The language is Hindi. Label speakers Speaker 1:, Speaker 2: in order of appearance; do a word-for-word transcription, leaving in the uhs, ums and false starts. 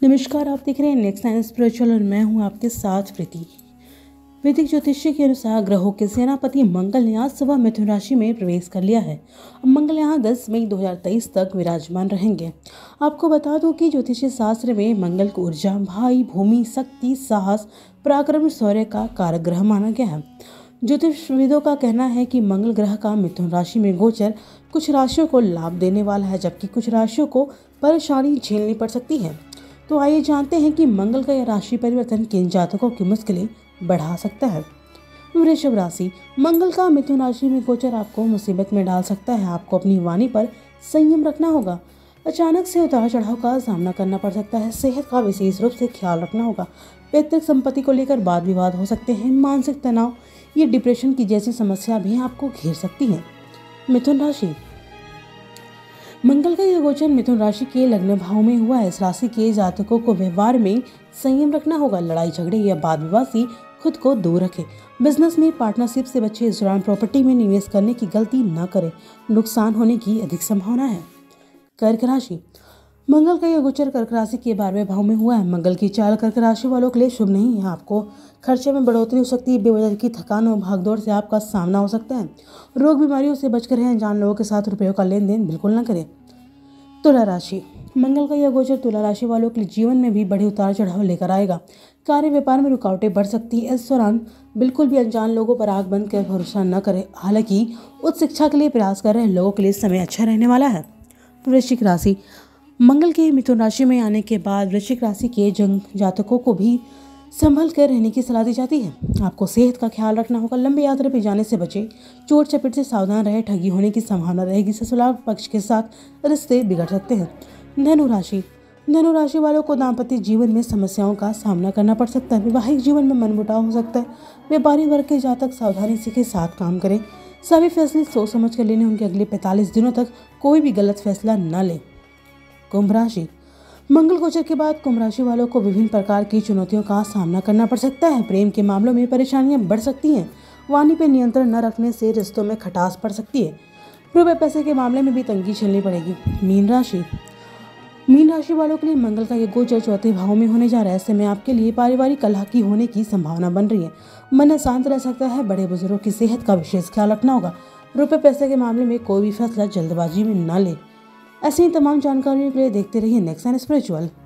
Speaker 1: नमस्कार, आप देख रहे हैं नेक्स्ट साइंस स्पिरिचुअल और मैं हूं आपके साथ प्रीति। वैदिक ज्योतिष्य के अनुसार ग्रहों के सेनापति मंगल ने आज सुबह मिथुन राशि में प्रवेश कर लिया है। अब मंगल यहां दस मई दो हज़ार तेईस तक विराजमान रहेंगे। आपको बता दूं कि ज्योतिषीय शास्त्र में मंगल को ऊर्जा, भाई, भूमि, शक्ति, साहस, पराक्रम, शौर्य का कारक ग्रह माना गया है। ज्योतिषविदों का कहना है कि मंगल ग्रह का मिथुन राशि में गोचर कुछ राशियों को लाभ देने वाला है, जबकि कुछ राशियों को परेशानी झेलनी पड़ सकती है। तो आइए जानते हैं कि मंगल का यह राशि परिवर्तन किन जातकों की मुश्किलें बढ़ा सकता है। वृषभ राशि। मंगल का मिथुन राशि में गोचर आपको मुसीबत में डाल सकता है। आपको अपनी वाणी पर संयम रखना होगा। अचानक से उतार चढ़ाव का सामना करना पड़ सकता है। सेहत का विशेष रूप से ख्याल रखना होगा। पैतृक संपत्ति को लेकर वाद विवाद हो सकते हैं। मानसिक तनाव, ये डिप्रेशन की जैसी समस्या भी आपको घेर सकती है। मिथुन राशि। मंगल का यह गोचर मिथुन राशि के लग्न भाव में हुआ है। इस राशि के जातकों को व्यवहार में संयम रखना होगा। लड़ाई झगड़े या वाद विवाद से खुद को दूर रखें। बिजनेस में पार्टनरशिप से बचे। इस दौरान प्रॉपर्टी में निवेश करने की गलती न करें, नुकसान होने की अधिक संभावना है। कर्क राशि। मंगल का यह गोचर कर्क राशि के बारहवें भाव में हुआ है। मंगल की चाल कर्क राशि वालों के लिए शुभ नहीं है। आपको खर्चे में बढ़ोतरी हो सकती है। बेवजह की थकान और भागदौड़ से आपका सामना हो सकता है। रोग बीमारियों से बचकर रहें। अनजान लोगों के साथ रुपयों का लेन देन बिल्कुल न करें। तुला राशि। मंगल का यह गोचर तुला राशि वालों के लिए जीवन में भी बड़े उतार चढ़ाव लेकर आएगा। कार्य व्यापार में रुकावटें बढ़ सकती है। इस दौरान बिल्कुल भी अनजान लोगों पर आंख बंद कर भरोसा न करें। हालांकि उच्च शिक्षा के लिए प्रयास कर रहे लोगों के लिए समय अच्छा रहने वाला है। वृश्चिक राशि। मंगल के मिथुन राशि में आने के बाद वृश्चिक राशि के जंग जातकों को भी संभल कर रहने की सलाह दी जाती है। आपको सेहत का ख्याल रखना होगा। लंबी यात्रा पर जाने से बचें। चोट चपेट से सावधान रहे। ठगी होने की संभावना रहेगी। ससुराल पक्ष के साथ रिश्ते बिगड़ सकते हैं। धनु राशि। धनु राशि वालों को दाम्पत्य जीवन में समस्याओं का सामना करना पड़ सकता है। वैवाहिक जीवन में मनमुटाव हो सकता है। व्यापारी वर्ग के जातक सावधानी से के साथ काम करें। सभी फैसले सोच समझ कर लेने होंगे। अगले पैंतालीस दिनों तक कोई भी गलत फैसला न लें। कुंभ राशि। मंगल गोचर के बाद कुंभ राशि वालों को विभिन्न प्रकार की चुनौतियों का सामना करना पड़ सकता है। प्रेम के मामलों में परेशानियां बढ़ सकती हैं। वाणी पर नियंत्रण न रखने से रिश्तों में खटास पड़ सकती है। रुपए पैसे के मामले में भी तंगी झेलनी पड़ेगी। मीन राशि। मीन राशि वालों के लिए मंगल का ये गोचर चौथे भाव में होने जा रहा है। ऐसे में आपके लिए पारिवारिक कलह की होने की संभावना बन रही है। मन शांत रह सकता है। बड़े बुजुर्गों की सेहत का विशेष ख्याल रखना होगा। रुपए पैसे के मामले में कोई भी फैसला जल्दबाजी में न ले। ऐसी ही तमाम जानकारियों के लिए देखते रहिए नेक्स्ट साइंस स्पिरिचुअल।